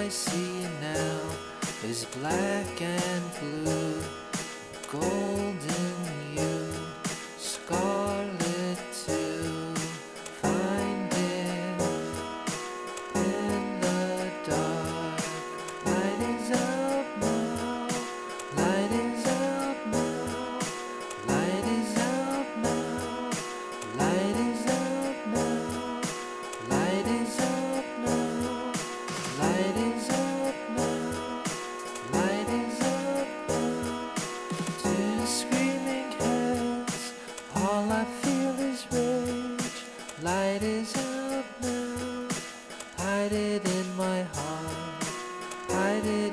I see now is black and blue, golden hue, scarlet too. Find it in the dark. Light is out now. Light is out now. Light is out now. Light is out now. Light is out now. Light is out now. Light is out now. Two screaming heads. All I feel is rage. Light is out now. Hide it in my heart. Hide it.